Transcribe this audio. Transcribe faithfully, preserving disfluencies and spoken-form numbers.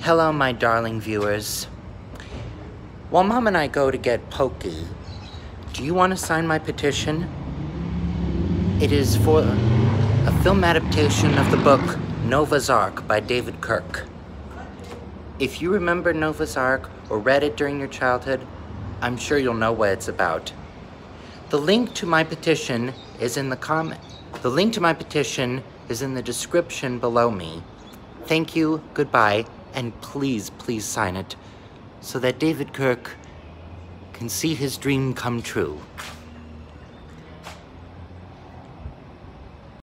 Hello, my darling viewers. While Mom and I go to get pokey, do you want to sign my petition? It is for a film adaptation of the book Noah's Ark by David Kirk. If you remember Noah's Ark or read it during your childhood, I'm sure you'll know what it's about. The link to my petition is in the comment. The link to my petition is in the description below me. Thank you, goodbye, and please, please sign it so that David Kirk can see his dream come true.